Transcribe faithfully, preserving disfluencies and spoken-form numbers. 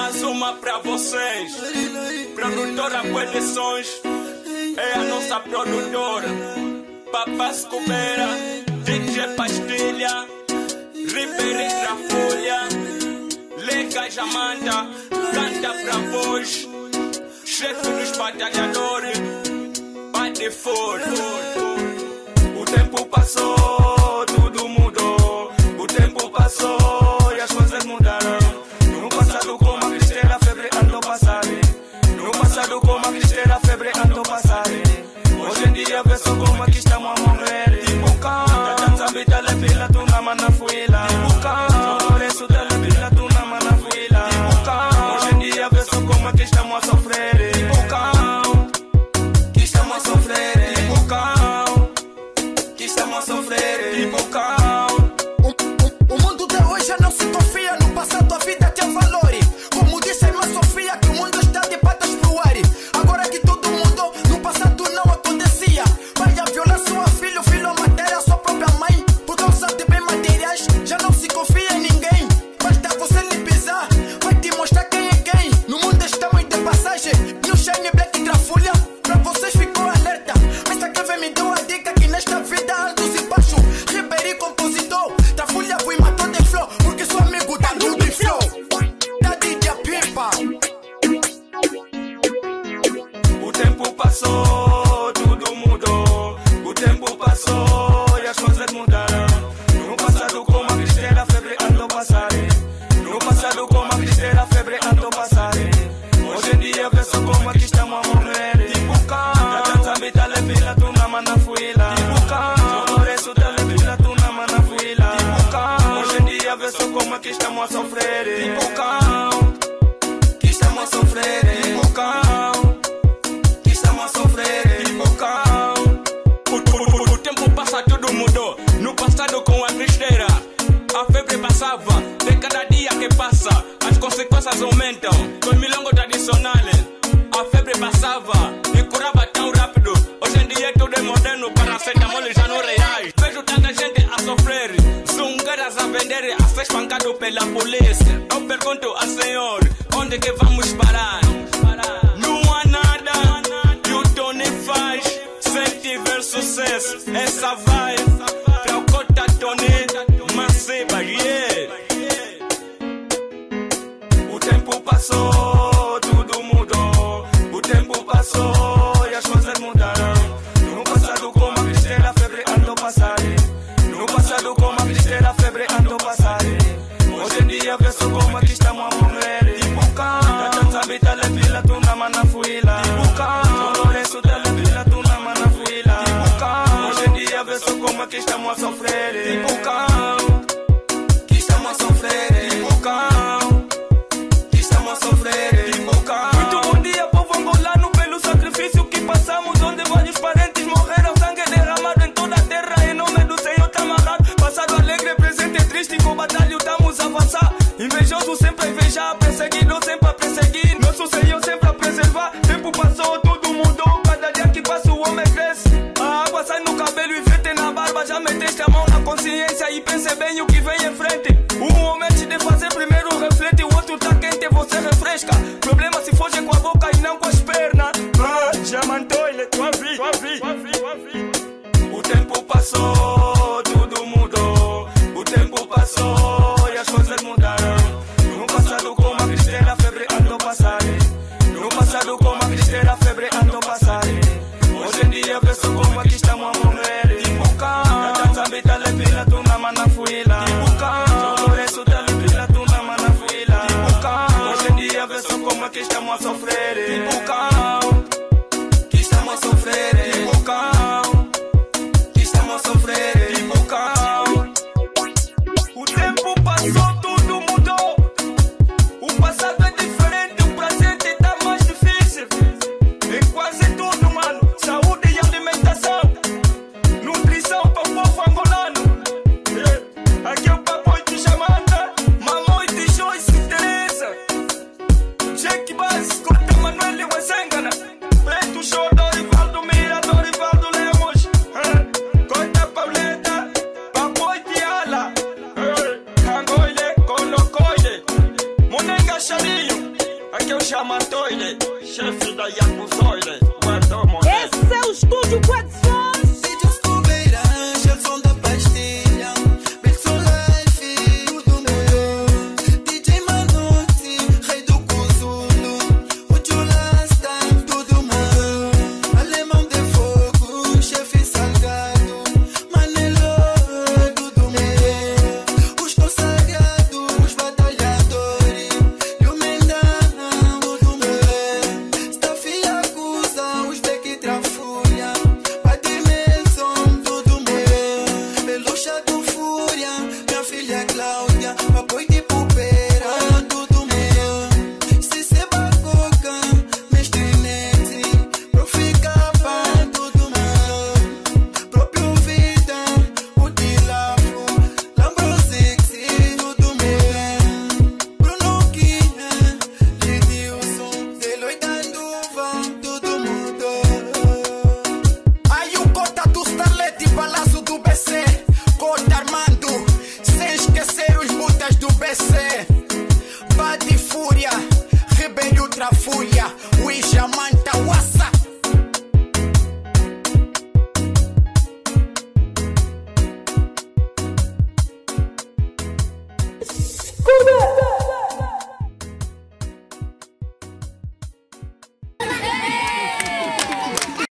Mais uma pra vocês. Produtora Coleções é a nossa produtora. Papá Scobeira, D J Pastilha, Ribeiro Trafolha, Lega Jamanda, canta pra voz. Chefe dos batalhadores, bate fora. O tempo passou, tudo mudou. O tempo passou e as coisas mudaram. No passado como a Cristeira, a febre andou passar. No passado como a Cristeira, a febre andou passar. Hoje em dia vê só como aqui estamos a morrer. Tipo cão, tá dança vida lepila, tu na mana fuila. Tipo cão, preço da lepila, tu na mana fuila. Tipo cão, hoje em dia vê só como aqui estamos a sofrer. Tipo cão, que estamos a sofrer. Tipo cão, que estamos a sofrer. Tipo cão. O, o, o mundo de hoje já não se confia. No passado a vida tinha valor. Como disse a irmã Sofia, que o mundo está de patas pro ar. Agora que tudo mudou, no passado não acontecia. Pai a violar sua filha, o filho a matar a sua própria mãe. Por causa de bens materiais, já não se confia em ninguém. Basta você lhe pisar, vai te mostrar quem é quem. No mundo estamos de passagem, no Shine Black e Trafolha. Pra vocês ficou alerta, mas aqui vem me deu a dica que nesta vida altos e baixos. Ribeiro compositor, Trafolha foi matou de flow, porque seu amigo tá tudo em flow. Tá D J Pipa. O tempo passou, tudo mudou. O tempo passou e as coisas mudaram. No passado como a Cristeira, a febre andou passar. No passado como a Cristeira, a febre andou passar. Hoje em dia vê só como aqui estamos a morrer. Tipo cão, tá dança vida lepila, tu na mana fuila. Tipo cão, preço da lepila, tu na mana fuila. Tipo cão, hoje em dia vê só como aqui estamos a sofrer. Tipo cão, que estamos a sofrer. Tipo cão, que estamos a sofrer. Tipo cão. O, o, o, o tempo passa, tudo mudou. No passado com a Cristeira, a febre passava. De cada dia que passa, as consequências aumentam. Com milongo tradicionais, a febre passava e curava tão rápido. Hoje em dia tudo é moderno, paracetamol já não reais. Vejo tanta gente a sofrer, zungueiras a vender, a ser espancado pela polícia. Eu pergunto ao Senhor, onde que vamos parar? Não há nada que o Tony faz sem tiver sucesso. Essa vai, trocota Tony, massiva, yeah. O tempo passou, tudo mudou. O tempo passou e as coisas mudaram. No passado como a Cristeira, a febre andou passar. No passado como a Cristeira, a febre andou passar. Hoje em dia vê só como aqui estamos a morrer. Tipo cão, tá dança vida lepila, tu na mana fuila. Tipo cão, preço da lepila, tu na mana fuila. Tipo cão, hoje em dia vê só como aqui estamos a sofrer. Tipo cão, que estamos a sofrer. Tipo cão, que estamos a sofrer. Tipo cão. Muito bom dia, povo angolano, pelo sacrifício que passamos, onde vários parentes morreram, sangue derramado em toda a terra, em nome do Senhor tá amarrado. Passado alegre, presente triste, com batalha estamos a avançar. Invejoso sempre a invejar, perseguido sempre a perseguir, nosso Senhor sempre a preservar. Tempo passou, tudo mudou, cada dia que passa o homem cresce. A água sai no cabelo e verte na barba, já meteste a mão na consciência e pense bem o que vem em frente. Um homem antes de fazer primeiro reflete, o outro tá quente, você refresca. Problema se foge com a boca e não com as pernas. Ah, já mandou ele, tua vida, tua vida, tua vida, tua vida. O tempo passou, tudo mudou. O tempo passou e as coisas mudaram. No passado como a Cristeira, a febre andou passar. No passado como a Cristeira, a febre andou passar. Hoje em dia vê só como aqui estamos a morrer. Tipo cão, tá dança vida lepila, tu na mana fuila. Tipo cão, preço da lepila, tu na mana fuila. Tipo cão, hoje em dia vê só como aqui estamos a sofrer. Tipo cão, que estamos a sofrer. Tipo cão, que estamos a sofrer. Tipo cão. O tempo passou, tudo mudou. O passado é diferente, o presente tá mais difícil. Em quase tudo, mano. Saúde e alimentação, nutrição para o povo angolano. É. Aqui é o papo de Jamanda, mamãe de Joyce Teresa, Jack Bass, Corta Manuel chama Toile, chefe da Yakuzoile, guarda o modelo. Esse é o Estúdio Quad